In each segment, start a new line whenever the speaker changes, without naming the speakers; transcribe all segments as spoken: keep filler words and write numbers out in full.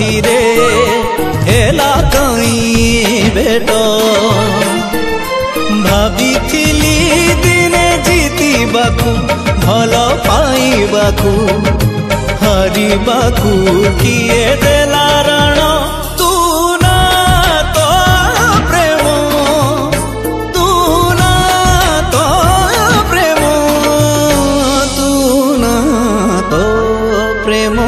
रे हेला कहीं भेट भाभी दिने जीतिबाकू भल पाइबाकू हारिबाकू किए देला रण तू ना तो प्रेम तू ना तो प्रेम तू ना तो प्रेम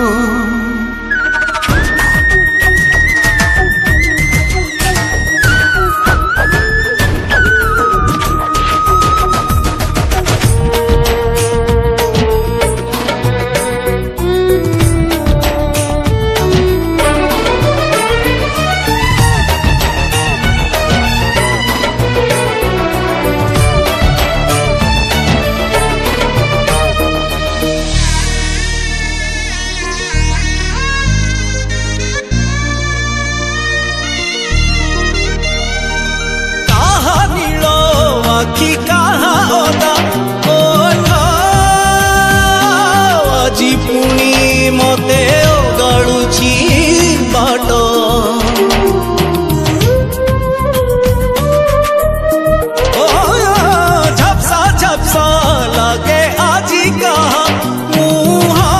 की कहा होता जी पुणी मते गाड़ुची बाट झपसा झपसा लगे आजी कहा मुहा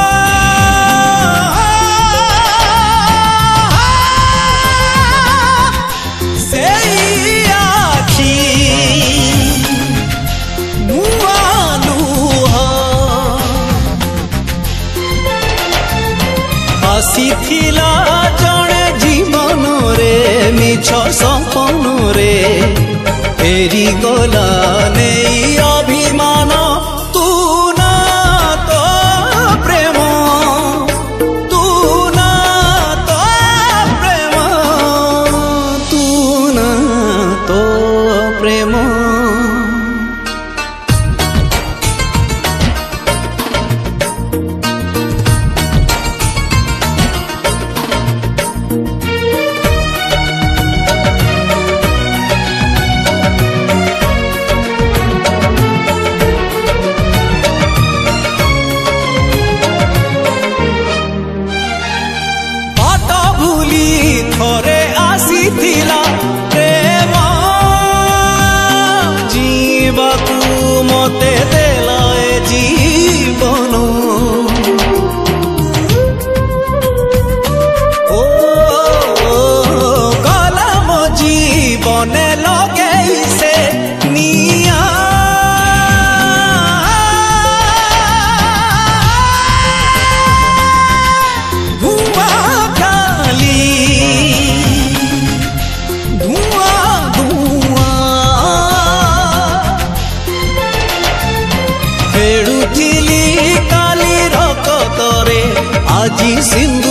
से आसीथिला जणे जीवन रे मिछ सपन रे फेरी गला नहीं अभिमान तू ना तो प्रेम तू ना तो प्रेम तू ना तो प्रेम थरे आसीथिला प्रेम जीवाकू मते देला ए जीवन ओ गला मो जीवने लगे से निया फेड़ुथिली काली रकतरे आजी सिंधु